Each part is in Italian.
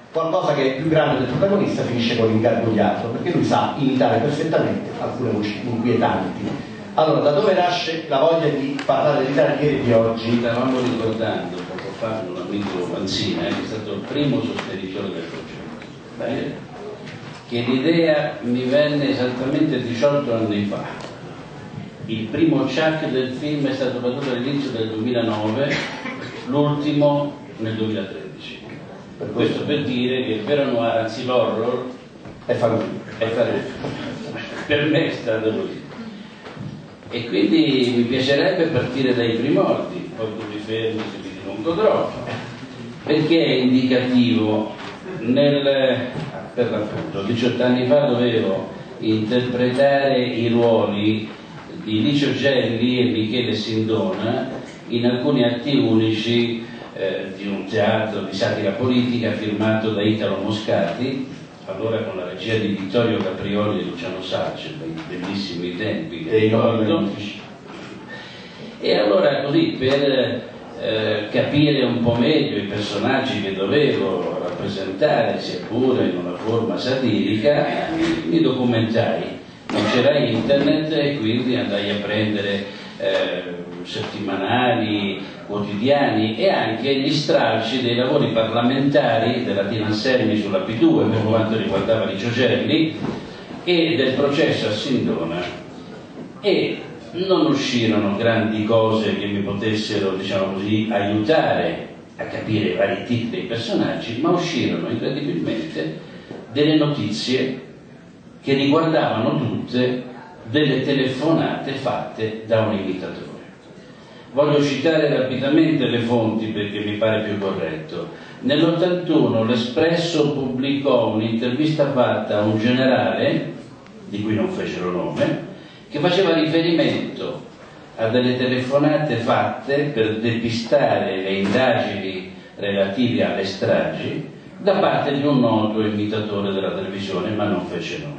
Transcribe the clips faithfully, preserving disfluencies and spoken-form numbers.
qualcosa che è più grande del protagonista finisce con l'ingarbugliato, perché lui sa imitare perfettamente alcune voci inquietanti. Allora, da dove nasce la voglia di parlare dell'Italia di ieri e di oggi? Stavamo ricordando poco fa un amico Manzina, eh, che è stato il primo sostenitore del progetto. Bene. Che l'idea mi venne esattamente diciotto anni fa. Il primo chuck del film è stato battuto all'inizio del duemilanove, l'ultimo nel duemilatredici. Per questo per dire che il vero noir, anzi l'horror, è famoso. È famoso. Per me è stato così. E quindi mi piacerebbe partire dai primordi, poi tu mi fermi se mi dilungo troppo, perché è indicativo. Nel, per l'appunto, diciotto anni fa dovevo interpretare i ruoli di Licio Gelli e Michele Sindona in alcuni atti unici eh, di un teatro di satira politica firmato da Italo Moscati, allora con la regia di Vittorio Caprioli e Luciano Sacce, bei bellissimi tempi che ricordo. E allora così per eh, capire un po' meglio i personaggi che dovevo rappresentare, sia pure in una forma satirica, mi, mi documentai. Non c'era internet e quindi andai a prendere eh, settimanali, quotidiani e anche gli stralci dei lavori parlamentari della Tina Anselmi sulla P due per quanto riguardava Licio Gelli e del processo a Sindona, e non uscirono grandi cose che mi potessero, diciamo così, aiutare a capire i vari tipi dei personaggi, ma uscirono incredibilmente delle notizie che riguardavano tutte delle telefonate fatte da un imitatore. Voglio citare rapidamente le fonti perché mi pare più corretto. Nell'ottantuno l'Espresso pubblicò un'intervista fatta a un generale, di cui non fecero nome, che faceva riferimento a delle telefonate fatte per depistare le indagini relative alle stragi da parte di un noto imitatore della televisione, ma non fece nome.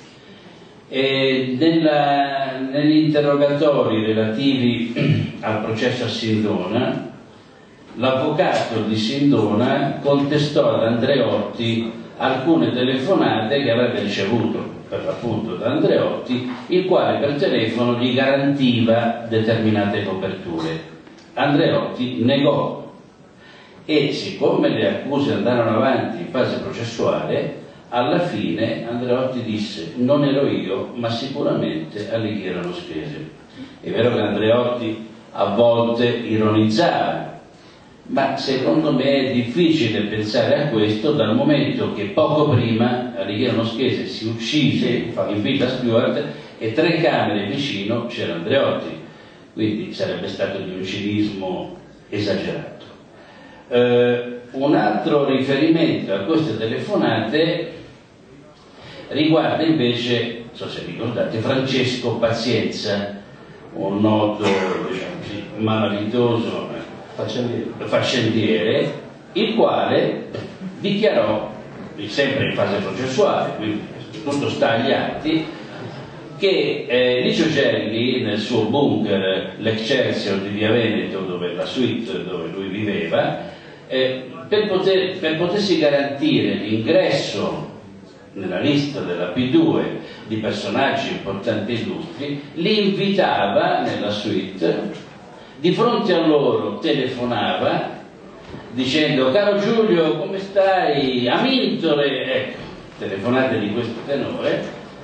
E nella, negli interrogatori relativi al processo a Sindona, l'avvocato di Sindona contestò ad Andreotti alcune telefonate che avrebbe ricevuto per l'appunto da Andreotti, il quale per telefono gli garantiva determinate coperture. Andreotti negò e siccome le accuse andarono avanti in fase processuale, alla fine Andreotti disse: non ero io, ma sicuramente a lì erano spese. È vero che Andreotti a volte ironizzava, ma secondo me è difficile pensare a questo dal momento che poco prima Alighiero Noschese si uccise in Villa Stuart e tre camere vicino c'era Andreotti, quindi sarebbe stato di un cinismo esagerato. Eh, un altro riferimento a queste telefonate riguarda invece, non so se ricordate, Francesco Pazienza, un noto, diciamo così, malavitoso faccendiere. faccendiere, il quale dichiarò, sempre in fase processuale, quindi tutto sta agli atti, che eh, Licio Gelli nel suo bunker, l'Excelsior di Via Veneto, dove la suite dove lui viveva, eh, per, poter, per potersi garantire l'ingresso nella lista della P due di personaggi importanti e illustri, li invitava nella suite, di fronte a loro telefonava dicendo: caro Giulio, come stai? Amintore, ecco, telefonate di questo tenore,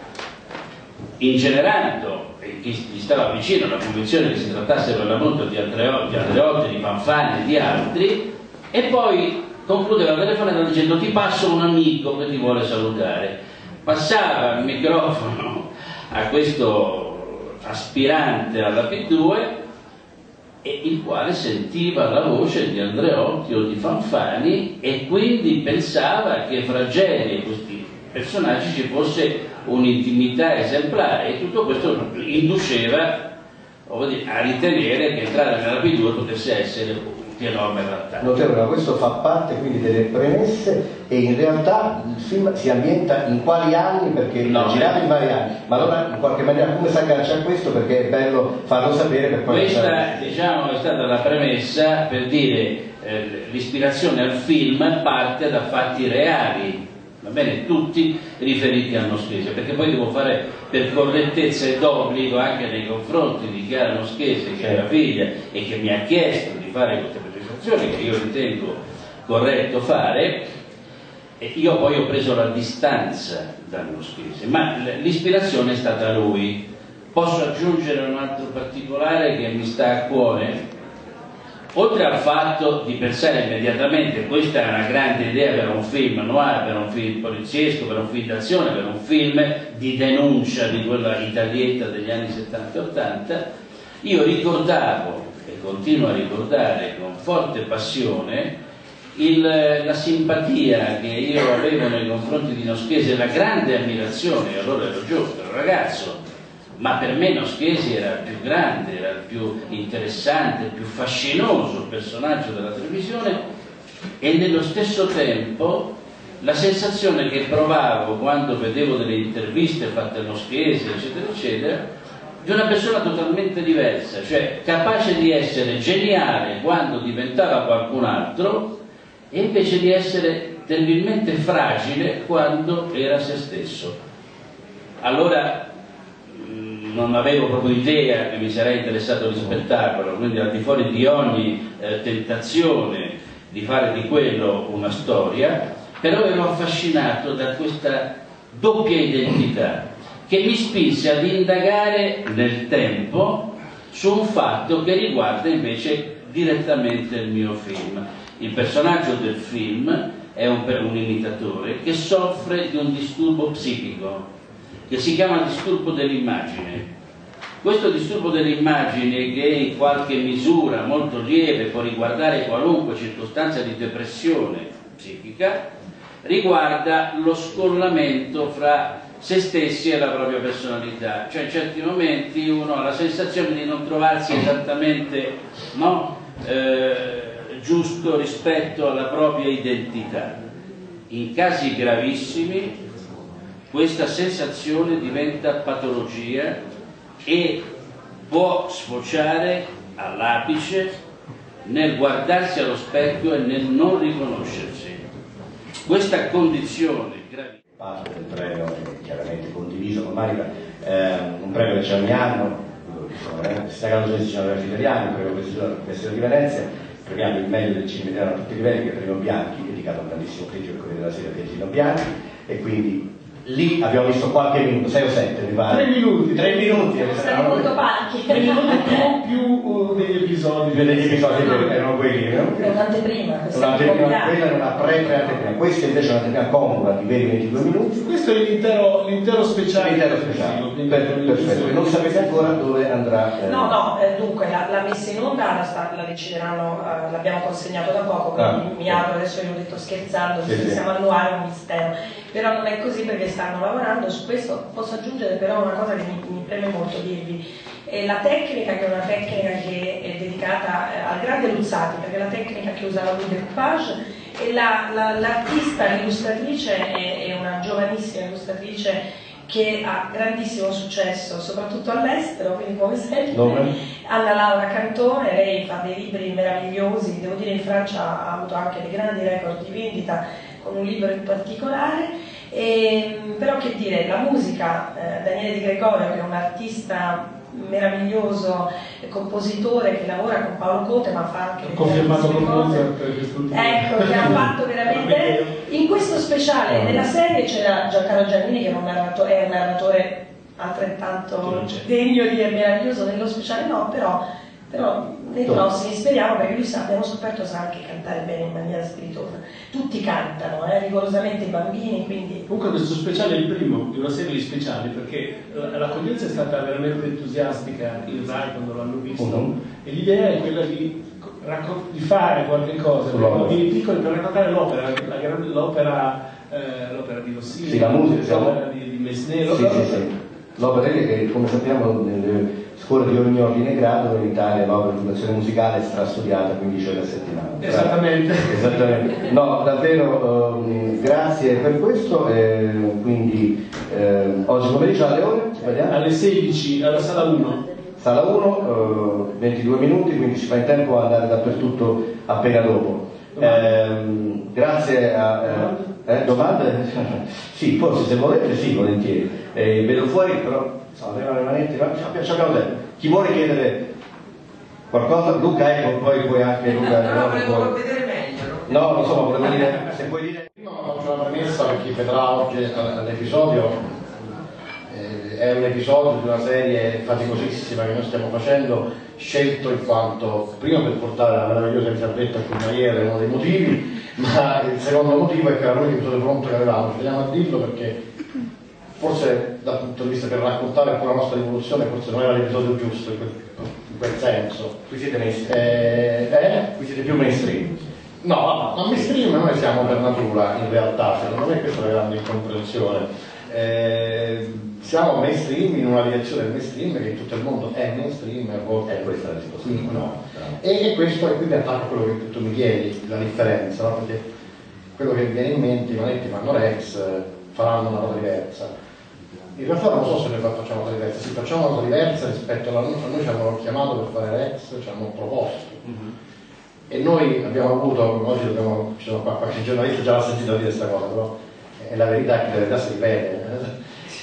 ingenerando chi gli stava vicino la convinzione che si trattasse per l'appunto di Andreotti, di Andreotti, di Fanfani e di altri, e poi concludeva la telefonata dicendo: ti passo un amico che ti vuole salutare. Passava il microfono a questo aspirante alla P due, e il quale sentiva la voce di Andreotti o di Fanfani e quindi pensava che fra Gelli e questi personaggi ci fosse un'intimità esemplare, e tutto questo induceva a ritenere che entrare nella P due potesse essere di enorme vantaggio. Notevole, ma questo fa parte quindi delle premesse, e in realtà il film si ambienta in quali anni? Perché no, è girato in vari anni, ma allora in qualche maniera come si aggancia a questo? Perché è bello farlo sapere per poi... Questa diciamo è stata la premessa per dire eh, l'ispirazione al film parte da fatti reali, va bene, tutti riferiti a Noschese, perché poi devo fare per correttezza e d'obbligo anche nei confronti di Chiara Noschese, che è la figlia e che mi ha chiesto di fare queste precisazioni che io ritengo corretto fare, e io poi ho preso la distanza da Noschese, ma l'ispirazione è stata lui. Posso aggiungere un altro particolare che mi sta a cuore? Oltre al fatto di pensare immediatamente questa è una grande idea per un film noir, per un film poliziesco, per un film d'azione, per un film di denuncia di quella italietta degli anni settanta ottanta, io ricordavo e continuo a ricordare con forte passione il, la simpatia che io avevo nei confronti di Noschese, la grande ammirazione, allora ero giovane, ero ragazzo, ma per me Noschese era il più grande, era il più interessante, il più fascinoso personaggio della televisione, e nello stesso tempo la sensazione che provavo quando vedevo delle interviste fatte a Noschese, eccetera, eccetera, di una persona totalmente diversa, cioè capace di essere geniale quando diventava qualcun altro e invece di essere terribilmente fragile quando era se stesso. Allora non avevo proprio idea che mi sarei interessato di spettacolo, quindi al di fuori di ogni eh, tentazione di fare di quello una storia, però ero affascinato da questa doppia identità che mi spinse ad indagare nel tempo su un fatto che riguarda invece direttamente il mio film. Il personaggio del film è un, un imitatore che soffre di un disturbo psichico che si chiama disturbo dell'immagine. Questo disturbo dell'immagine, che in qualche misura molto lieve può riguardare qualunque circostanza di depressione psichica, riguarda lo scollamento fra se stessi e la propria personalità, cioè in certi momenti uno ha la sensazione di non trovarsi esattamente no, eh, giusto rispetto alla propria identità. In casi gravissimi questa sensazione diventa patologia e può sfociare all'apice nel guardarsi allo specchio e nel non riconoscersi. Questa condizione gravissima. Parte del premio è chiaramente condiviso con Manica, eh, un premio che c'è ogni anno, eh, si sta chiamando il cinematografo italiano, il premio Festival di Venezia, premiando il meglio del cinema italiano a tutti i livelli, che è il premio Bianchi, dedicato a un grandissimo critico del Corriere della Sera, Pietro Bianchi, e quindi lì abbiamo visto qualche minuto, sei o sette mi pare. Tre minuti. Tre minuti. Sono molto parchi. Tre minuti più, più uh, degli episodi. Più degli episodi no. Erano quelli. No? È un'anteprima. Un'anteprima, quella è una pre-pre-anteprima. Questa invece è un'anteprima congrua di veri ventidue minuti. Questo è l'intero, l'intero speciale. L'intero speciale. Per, perfetto. Non sapete ancora dove andrà. Eh... No, no, eh, dunque la, la messa in onda la, sta, la decideranno, eh, l'abbiamo consegnato da poco, quindi ah, mi apro, adesso io ho detto scherzando, sì, se sì. siamo al noir è un mistero. Però non è così perché stanno lavorando su questo. Posso aggiungere però una cosa che mi, mi preme molto dirvi, è la tecnica, che è una tecnica che è dedicata eh, al grande Luzzati, perché la tecnica che usa la decoupage, e la, la, l'artista, l'illustratrice è, è una giovanissima illustratrice che ha grandissimo successo soprattutto all'estero, quindi come sempre Anna Laura Cantone. Lei fa dei libri meravigliosi, devo dire in Francia ha avuto anche dei grandi record di vendita con un libro in particolare. E, però che dire, la musica, eh, Daniele Di Gregorio, che è un artista meraviglioso, compositore che lavora con Paolo Conte, ma fa anche confermato con Mozart, ecco, che ha fatto veramente in questo speciale. Nella serie c'era Giancarlo Giannini, che è un narratore, è un narratore altrettanto degno di meraviglioso. Nello speciale no, però però nei prossimi speriamo, perché lui sa, abbiamo scoperto, sa anche cantare bene in maniera spiritosa. Tutti cantano, eh, rigorosamente i bambini, quindi... Comunque questo speciale è il primo di una serie di speciali, perché l'accoglienza è stata veramente entusiastica in Rai quando l'hanno visto, uh-huh. e l'idea è quella di, di fare qualche cosa per i bambini piccoli, per raccontare l'opera, la, l'opera, eh, l'opera di Rossini, sì, la musica, l'opera di, di Mesnero. Sì, sì, sì. L'opera che, come sappiamo, nelle scuole di ogni ordine e grado. In Italia l'opera di educazione musicale è strastudiata quindici ore a settimana. Esattamente. Esattamente. No, davvero um, grazie per questo. Eh, quindi eh, oggi pomeriggio alle ore? Vediamo. Alle sedici alla sala uno. Sala uno, eh, ventidue minuti, quindi ci fa in tempo ad andare dappertutto appena dopo. Eh, grazie a... Eh, eh, domande? Sì, forse se volete, sì, volentieri. Eh, vedo fuori, però insomma, arrivano le manetti, ma ci abbiamo tempo. Chi vuole chiedere qualcosa? Luca, ecco, poi puoi anche Luca. No, no, volevo vedere meglio. No, insomma, volevo dire, se puoi dire. Io faccio una premessa per chi vedrà oggi l'episodio. Eh, è un episodio di una serie faticosissima che noi stiamo facendo, scelto in quanto, prima per portare la meravigliosa Elisabetta a Courmayeur è uno dei motivi, ma il secondo motivo è che era l'unico episodio pronto che avevamo. Teniamo a dirlo perché forse dal punto di vista per raccontare un po' la nostra rivoluzione forse non era l'episodio giusto in quel, in quel senso. Qui siete mainstream. Eh, eh? Qui siete più mainstream. No, ma mainstream noi siamo per natura in realtà, secondo me questa è la grande incomprensione. Eh, siamo mainstream in una direzione del mainstream che in tutto il mondo è mainstream e a volte è questa la risposta. Sì, no. E, e questo è quindi attacco a quello che tu mi chiedi, la differenza, no? Perché quello che mi viene in mente, i manetti fanno Rex, faranno una cosa diversa. In realtà non so se noi facciamo una cosa diversa, sì, facciamo una cosa diversa rispetto alla noi, noi ci hanno chiamato per fare Rex, ci hanno proposto. Mm-hmm. E noi abbiamo avuto, oggi dobbiamo, ci sono qua qualche giornalista già l'ha sentito dire questa cosa, però è la verità che la verità si ripete.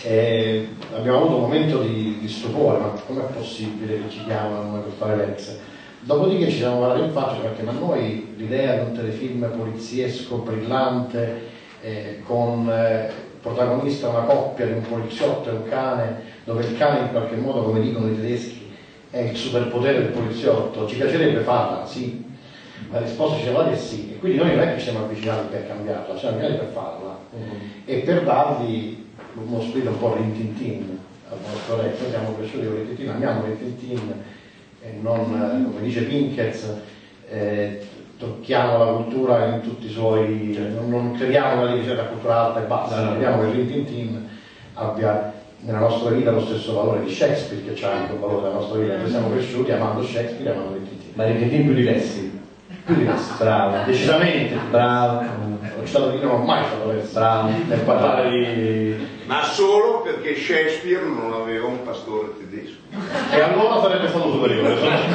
E abbiamo avuto un momento di, di stupore, ma com'è possibile che ci chiamano per fare Rex? Dopodiché ci siamo guardati in faccia perché ma noi l'idea di un telefilm poliziesco brillante eh, con eh, protagonista una coppia di un poliziotto e un cane, dove il cane in qualche modo, come dicono i tedeschi, è il superpotere del poliziotto, ci piacerebbe farla? Sì. La risposta ci siamo dati è sì, e quindi noi non è che ci siamo avvicinati per cambiarla, ci siamo avvicinati per farla mm-hmm. e per dargli uno spirito un po' rintintin al nostro Rex. Noi siamo cresciuti con rintintin, amiamo rintintin e non, come dice Pinkett, eh, tocchiamo la cultura in tutti i suoi, cioè, non, non crediamo nella ricetta culturale alta e bassa, no, crediamo che rintintin abbia nella nostra vita lo stesso valore di Shakespeare, che c'ha anche un valore della nostra vita. Noi siamo cresciuti amando Shakespeare e amando rintintin. Ma rintintin più diversi. Bravo, decisamente bravo. Ho citato di non ho mai stato adesso bravo nel parlare di... ma solo perché Shakespeare non aveva un pastore tedesco e allora sarebbe stato superiore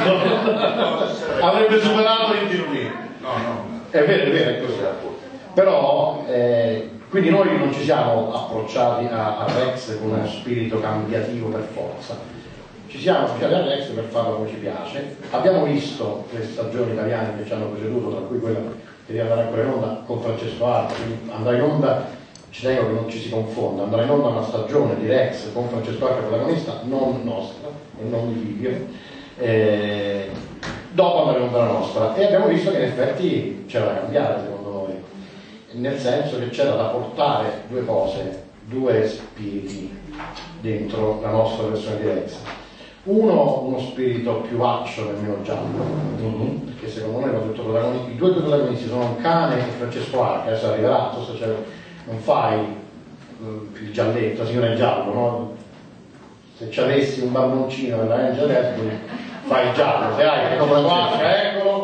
avrebbe superato il Tirolino. No, no, è vero, è vero, è così. Però eh, quindi noi non ci siamo approcciati a, a Rex con uno spirito cambiativo per forza. Ci siamo associati a Rex per farlo come ci piace. Abbiamo visto le stagioni italiane che ci hanno preceduto, tra cui quella che deve andare ancora in onda con Francesco Arti. Quindi andrà in onda, ci tengo che non ci si confonda, andrà in onda una stagione di Rex con Francesco Arti protagonista, non nostra e non di Livio. Eh, dopo andrà in onda la nostra. E abbiamo visto che in effetti c'era da cambiare, secondo noi, nel senso che c'era da portare due cose, due spiriti dentro la nostra versione di Rex. Uno, uno spirito più action e meno giallo, mm-hmm. perché secondo noi protagonisti, i due protagonisti sono un cane e Francesco Arca, adesso arriverà, cioè, non fai uh, il gialletto, signore il giallo, no? Se ci avessi un barboncino della Angel Esbury, fai il giallo, se hai ecco Francesco, eccolo,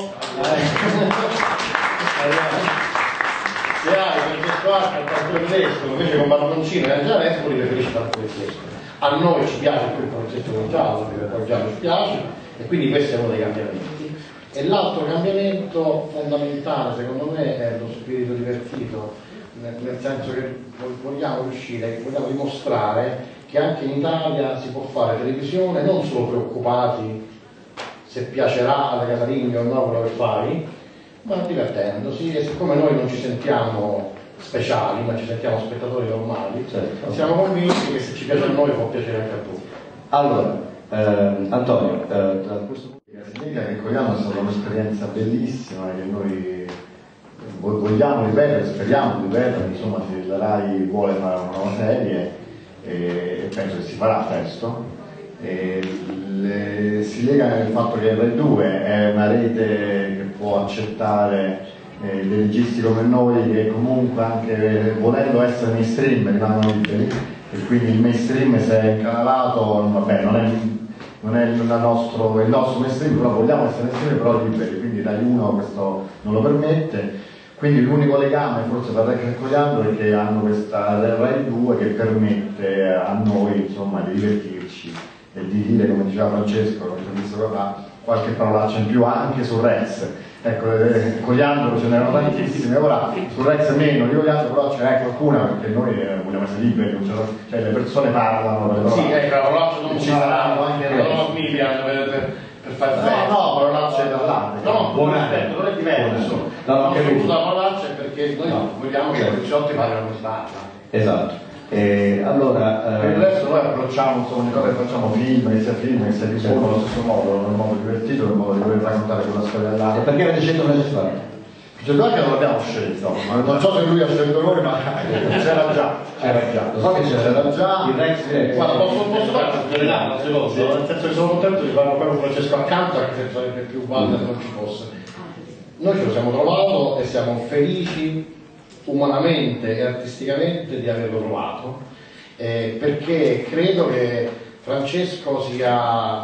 se hai Francesco Arca il pastore tedesco, invece con barboncino e Angel Esbury preferisci tanto tedesco. A noi ci piace più il concetto del giallo, perché poi il giallo ci piace, e quindi questo è uno dei cambiamenti. E l'altro cambiamento fondamentale, secondo me, è lo spirito divertito, nel, nel senso che vogliamo riuscire, vogliamo dimostrare che anche in Italia si può fare televisione non solo preoccupati se piacerà alle casalinghe o no quello che fai, ma divertendosi, e siccome noi non ci sentiamo speciali, ma ci sentiamo spettatori normali, certo. Siamo convinti che se ci piace a noi può piacere anche a tutti. Allora, ehm, Antonio, eh, da questo punto di vista che cogliamo è stata un'esperienza bellissima che noi vogliamo ripetere, speriamo di ripetere, insomma se la RAI vuole fare una nuova serie e penso che si farà presto. E le, si lega nel fatto che Rai due è una rete che può accettare Eh, dei registi come noi che comunque anche volendo essere mainstream rimangono liberi, e quindi il mainstream se è incanalato vabbè, non è, non è il nostro, il nostro mestiere, però vogliamo essere mestieri però liberi, quindi Rai uno questo non lo permette. Quindi l'unico legame forse per Rex e Coriandolo è che hanno questa Rai due che permette a noi insomma di divertirci e di dire, come diceva Francesco, come visto qua, qualche parolaccia in più anche su Rex. Ecco, eh, Coriandolo ce n'erano tantissime, ora su Rex meno, di Coriandolo però ce n'è qualcuna perché noi eh, vogliamo essere liberi, cioè le persone parlano, le sì, ecco, la parolaccia non ci saranno anche no, mi piace per, per, per fare no, no, parolacce dall'altro. No, buon aspetto, non è diverso. No, no, che la parolaccia è perché noi no, vogliamo che i poliziotti parlino come si parla. Esatto. Eh, allora, per il resto noi approcciamo insomma, ogni cosa che facciamo film, che sia film, che sia visione allo stesso modo, in modo divertito, in modo di voler raccontare quella storia là. E perché avete scelto Francesco Arca? Francesco Arca non l'abbiamo scelto, non so se lui ha scelto noi, ma c'era già, c'era già. Lo so che c'era già. Il Rex Rex. Guarda, posso, posso fare una verità, secondo, nel senso che sono contento di farlo quello Francesco accanto, anche se sarebbe più uguale se non ci fosse. Noi ce lo siamo trovato e siamo felici umanamente e artisticamente di averlo trovato, eh, perché credo che Francesco sia,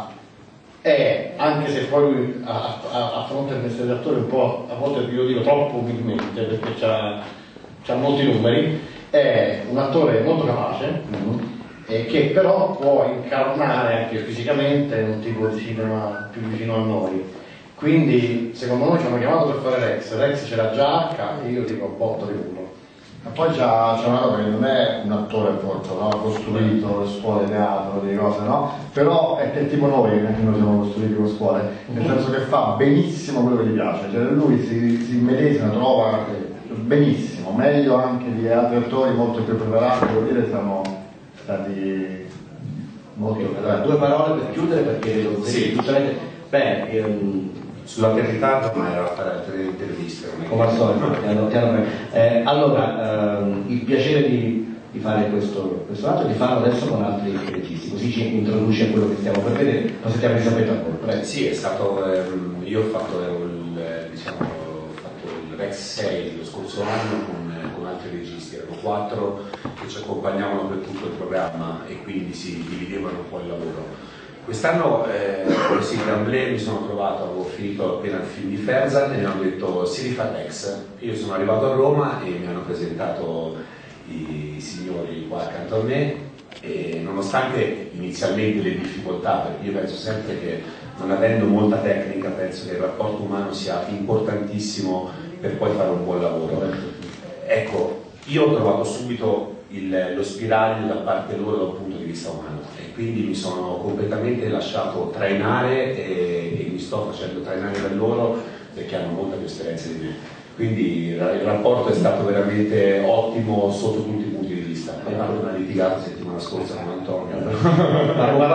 è, anche se poi lui a, a, a fronte del mestiere di attore un po', a volte io dico troppo umilmente perché c'ha, c'ha molti numeri, è un attore molto capace, mm-hmm. eh, che però può incarnare anche fisicamente un tipo di cinema più vicino a noi. Quindi secondo noi ci hanno chiamato per fare Rex, Rex c'era già H e io dico botto di uno. Ma poi c'è una cosa che non è un attore forse, no? Costruito, scuole teatro, delle cose, no? Però è che tipo noi, che noi siamo costruiti con scuole, nel senso che fa benissimo quello che gli piace, cioè lui si, si immedesima, trova benissimo, meglio anche di altri attori molto più preparati, devo dire, siamo stati molto okay, allora, due parole per chiudere perché vedo sì, giustamente bene. Ehm, Sull'anche ritardo, ma era a fare altre interviste. Come al solito, ti hanno eh, allora, ehm, il piacere di, di fare questo, questo atto e di farlo adesso con altri registi, così ci introduce a quello che stiamo per vedere, lo sentiamo Elisabetta ancora. Sì, è stato, ehm, io ho fatto, il, diciamo, ho fatto il Rex sei lo scorso anno con, con altri registi, erano quattro che ci accompagnavano per tutto il programma e quindi si dividevano un po' il lavoro. Quest'anno eh, così d'amblè mi sono trovato, avevo finito appena il film di Ferzan e mi hanno detto si rifà Rex. Io sono arrivato a Roma e mi hanno presentato i signori qua accanto a me e nonostante inizialmente le difficoltà, perché io penso sempre che non avendo molta tecnica penso che il rapporto umano sia importantissimo per poi fare un buon lavoro. Ecco, io ho trovato subito il, lo spiraglio da parte loro dal punto di vista umano e quindi mi sono completamente lasciato trainare e, e mi sto facendo trainare da loro perché hanno molta più esperienza di me, quindi il rapporto è stato veramente ottimo sotto tutti i punti di vista. Abbiamo fatto una litigata settimana scorsa con Antonio.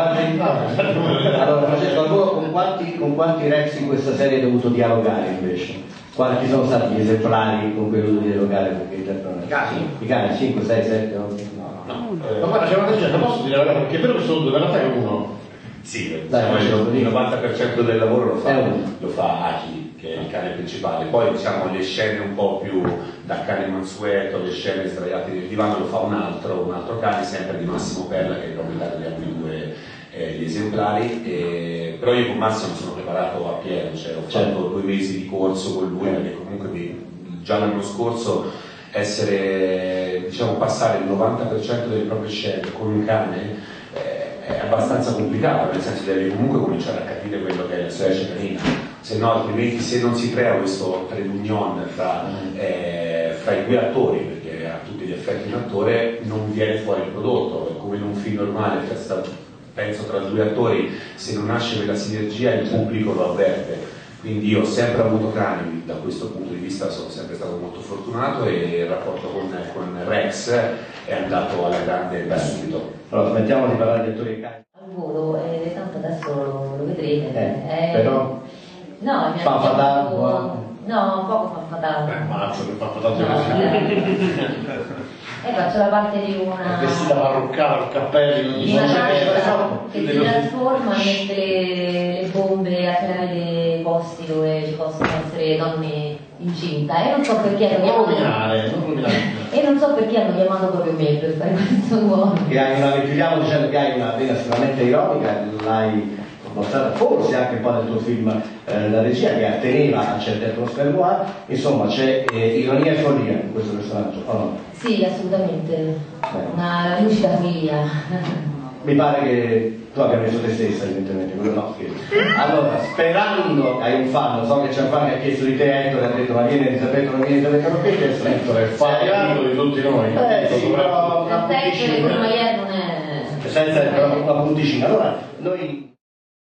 Allora Francesco, con quanti, con quanti Rex in questa serie hai dovuto dialogare invece? Quanti sono stati gli esemplari con cui hai dovuto dialogare? Perché I casi? I casi, cinque, sei, sette, no? No, no. Eh, ma guarda, c'è una decina, posso dire la verità, perché è vero che sono due, ma in realtà è uno. Sì, dai, diciamo, il novanta per cento del lavoro lo fa, è lo fa Aki, che è il cane principale. Poi diciamo le scene un po' più da cane mansueto, le scene sdraiate nel divano lo fa un altro, un altro cane, sempre di Massimo Perla, che è il proprietario di altri due eh, gli esemplari. E... però io con Massimo sono preparato a pieno, cioè ho fatto certo. due mesi di corso con lui, perché comunque mi, già l'anno scorso essere, diciamo, passare il novanta per cento delle proprie scene con un cane è abbastanza complicato, nel senso che devi comunque cominciare a capire quello che è la specie canina, se no altrimenti se non si crea questo trade union fra, eh, fra i due attori, perché a tutti gli effetti un attore, non viene fuori il prodotto, è come in un film normale, penso tra due attori, se non nasce quella sinergia il pubblico lo avverte. Quindi io ho sempre avuto cani, da questo punto di vista sono sempre stato molto fortunato e il rapporto con, con Rex è andato alla grande da subito. Allora, smettiamo di parlare di attori e cani. Al volo, eh, tanto adesso lo, lo vedrete. Eh, eh, però no, mi fa fataldo. No, poco fa fataldo. Eh, mazzo, che fa fataldo no, così. Eh. Eh, faccio la parte di una... È vestita parruccata, con capelli, di non una so nave che si trasforma e mette le, le bombe a creare dei posti dove ci possono essere donne incinta. E non so perché hanno non chiamato... rovinare, non rovinare. E non so perché hanno chiamato proprio me per fare questo ruolo. Che hai una, chiudiamo dicendo che hai una vena estremamente ironica, l'hai mostrata forse anche un po' nel tuo film eh, La regia, che atteneva a certe atmosfere noir, insomma c'è eh, ironia e follia in questo personaggio, o no? Sì, assolutamente, una lucida famiglia. Mi pare che tu abbia messo te stessa, evidentemente, quello no, scherzo. Allora, sperando, hai un fan, lo so che c'è un fan che ha chiesto di te, Ettore, ha detto ma viene Elisabetta, non viene Elisabetta, non viene Ettore, è fan di tutti noi. Eh sì, però una punticina. Non è... Senza però una punticina. Allora, noi